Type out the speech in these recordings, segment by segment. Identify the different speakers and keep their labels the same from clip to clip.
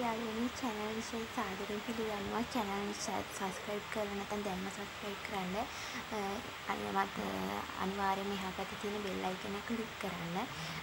Speaker 1: යාළුවනි channel විශේෂ සාදරයෙන් පිළිගන්නවා. channel subscribe කරලා නැත්නම් දැන්ම subscribe කරන්න. අනිවාර්යයෙන්ම එහා පැත්තේ තියෙන bell icon එක click කරන්න.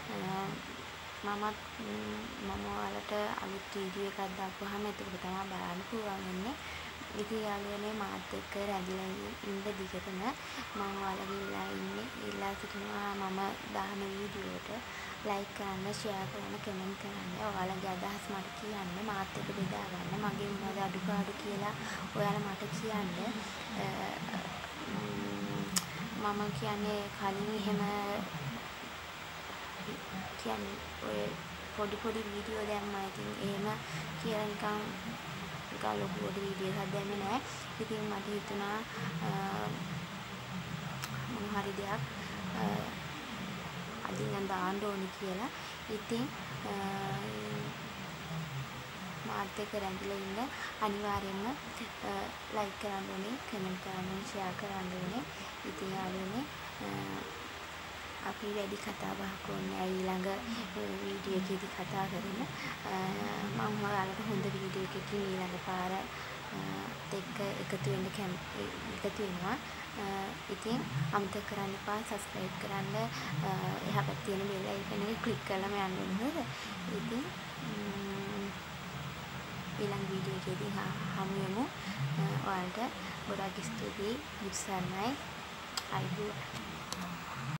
Speaker 1: මම ඔයාලට අලුත් වීඩියෝ එකක් දාපුවාම එතකොට තමයි බලන්න පුළුවන් වෙන්නේ. ඉතින් යාළුවනේ මාත් එක්ක රැඳිලා ඉන්න දිගටම මම ඔයාලගේ ඉල්ලා සිටිනවා මම දාන වීඩියෝට like කරන්න, share කරන්න, comment කරන්න. ඔයාලගේ අදහස් මට කියන්න, මාත් එක්ක බෙදා ගන්න. මගේ මොනවද අඩුපාඩු කියලා ඔයාලා මට කියන්න. මම කියන්නේ කලින් එහෙම කියන්නේ ඔය පොඩි වීඩියෝ දැම්මා. ඉතින් එහෙම කියලා නිකන් ලොකුවට වීඩියෝ එකක් දැම්මේ නැහැ. ඉතින් මට හිතුණා මොන හරි දෙයක් අද ඉඳන් දාන්න ඕනේ කියලා. ඉතින් මාත් එක්ක රැඳිලා ඉන්න අනිවාර්යයෙන්ම like කරන්න ඕනේ, comment කරන්න ඕනේ, share කරන්න ඕනේ. ඉතින් යාළුවනේ අපි වැඩි කතා බහක් ඕනේ ඊළඟ වීඩියෝ එකේදී කතා කරමු. මම ඔයාලට හොඳ වීඩියෝ එකකින් ඊළඟ පාර එක්ක එකතු වෙනවා. ඉතින් අමතක කරන්න එපා subscribe කරන්න. එහා පැත්තේ තියෙන bell icon එක click කරලාම යන්න ඕනේ. ඉතින් ඊළඟ වීඩියෝ එකේදී හමු වෙමු. ඔයාලට ගොඩාක් ස්තුතියි. බුදුසරණයි. අයිබෝන්.